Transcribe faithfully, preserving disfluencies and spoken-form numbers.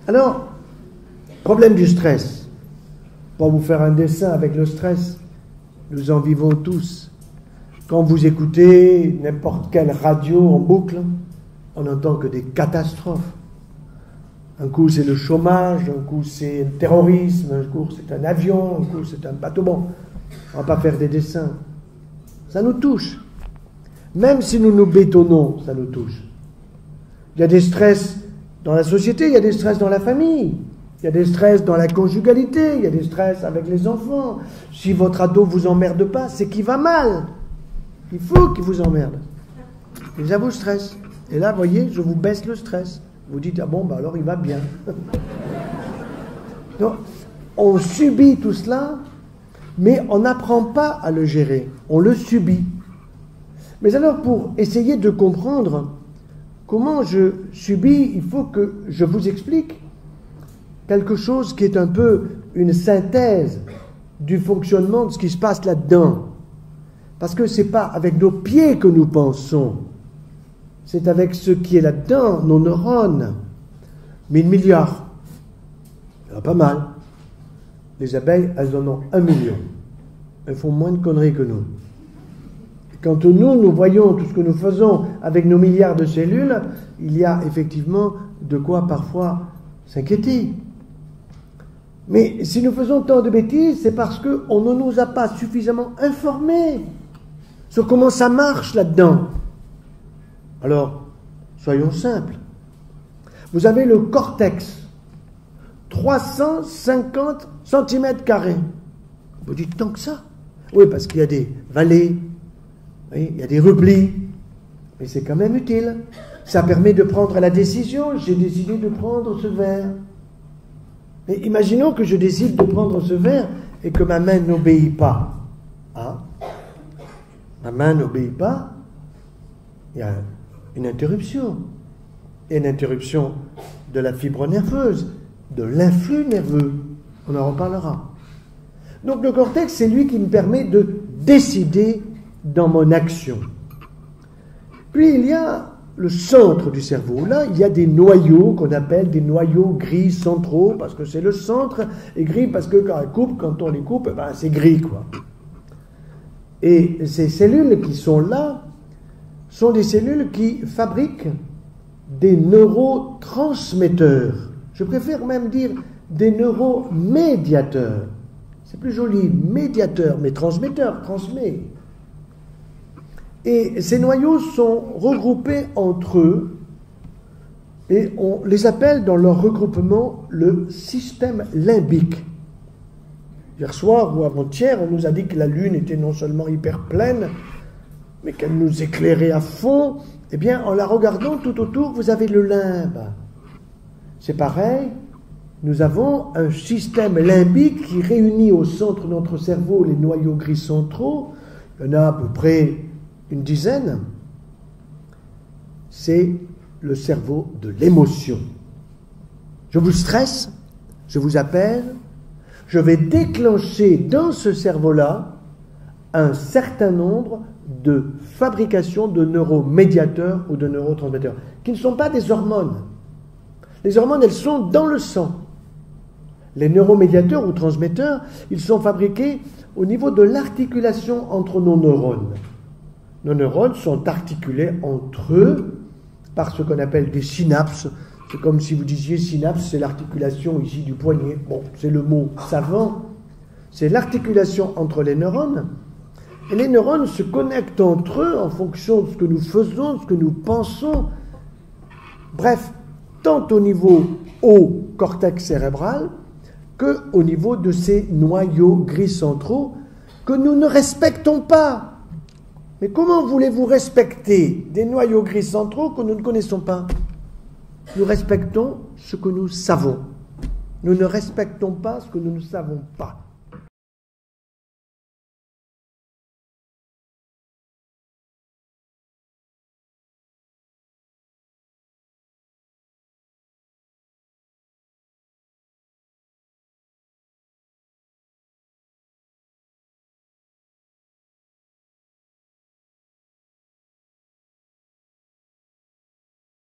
Alors, problème du stress. Pour vous faire un dessin avec le stress, nous en vivons tous. Quand vous écoutez n'importe quelle radio en boucle, on n'entend que des catastrophes. Un coup c'est le chômage, un coup c'est le terrorisme, un coup c'est un avion, un coup c'est un bateau. Bon, on ne va pas faire des dessins. Ça nous touche. Même si nous nous bétonnons, ça nous touche. Il y a des stress dans la société, il y a des stress dans la famille, il y a des stress dans la conjugalité, il y a des stress avec les enfants. Si votre ado ne vous emmerde pas, c'est qu'il va mal. Il faut qu'il vous emmerde. Et ça vous stresse. Et là, vous voyez, je vous baisse le stress. Vous dites, ah bon, bah alors il va bien. Donc, on subit tout cela, mais on n'apprend pas à le gérer. On le subit. Mais alors, pour essayer de comprendre comment je subis, il faut que je vous explique quelque chose qui est un peu une synthèse du fonctionnement de ce qui se passe là-dedans. Parce que ce n'est pas avec nos pieds que nous pensons, c'est avec ce qui est là-dedans, nos neurones. Mille milliards, il y en a pas mal. Les abeilles, elles en ont un million. Elles font moins de conneries que nous. Quand nous, nous voyons tout ce que nous faisons avec nos milliards de cellules, il y a effectivement de quoi parfois s'inquiéter. Mais si nous faisons tant de bêtises, c'est parce qu'on ne nous a pas suffisamment informés sur comment ça marche là-dedans. Alors, soyons simples. Vous avez le cortex, trois cent cinquante centimètres carrés. Vous dites tant que ça? Oui, parce qu'il y a des vallées, oui, il y a des replis, mais c'est quand même utile. Ça permet de prendre la décision. J'ai décidé de prendre ce verre. Mais imaginons que je décide de prendre ce verre et que ma main n'obéit pas. Hein? Ma main n'obéit pas, il y a une interruption. Et une interruption de la fibre nerveuse, de l'influx nerveux. On en reparlera. Donc le cortex, c'est lui qui me permet de décider dans mon action. Puis il y a le centre du cerveau. Là, il y a des noyaux qu'on appelle des noyaux gris centraux, parce que c'est le centre, et gris parce que quand, elle coupe, quand on les coupe, ben, c'est gris, quoi. Et ces cellules qui sont là sont des cellules qui fabriquent des neurotransmetteurs. Je préfère même dire des neuromédiateurs. C'est plus joli, médiateur, mais transmetteur, transmet. Et ces noyaux sont regroupés entre eux et on les appelle dans leur regroupement le système limbique. Hier soir ou avant-hier, on nous a dit que la Lune était non seulement hyper pleine, mais qu'elle nous éclairait à fond. Eh bien, en la regardant tout autour, vous avez le limbe. C'est pareil, nous avons un système limbique qui réunit au centre de notre cerveau les noyaux gris centraux. Il y en a à peu près une dizaine. C'est le cerveau de l'émotion. Je vous stresse, je vous appelle, je vais déclencher dans ce cerveau-là un certain nombre de fabrications de neuromédiateurs ou de neurotransmetteurs, qui ne sont pas des hormones. Les hormones, elles sont dans le sang. Les neuromédiateurs ou transmetteurs, ils sont fabriqués au niveau de l'articulation entre nos neurones. Nos neurones sont articulés entre eux par ce qu'on appelle des synapses. C'est comme si vous disiez synapse, c'est l'articulation ici du poignet. Bon, c'est le mot savant. C'est l'articulation entre les neurones. Et les neurones se connectent entre eux en fonction de ce que nous faisons, de ce que nous pensons. Bref, tant au niveau haut cortex cérébral qu'au niveau de ces noyaux gris centraux que nous ne respectons pas. Mais comment voulez-vous respecter des noyaux gris centraux que nous ne connaissons pas? Nous respectons ce que nous savons. Nous ne respectons pas ce que nous ne savons pas.